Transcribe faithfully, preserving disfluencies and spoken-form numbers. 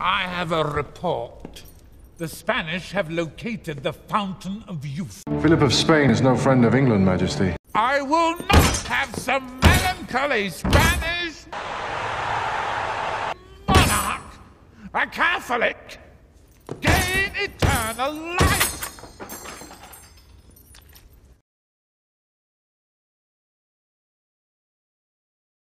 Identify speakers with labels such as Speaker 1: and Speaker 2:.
Speaker 1: I have a report. The Spanish have located the Fountain of Youth.
Speaker 2: Philip of Spain is no friend of England, Majesty.
Speaker 1: I will not have some melancholy Spanish monarch, a Catholic, gain eternal life.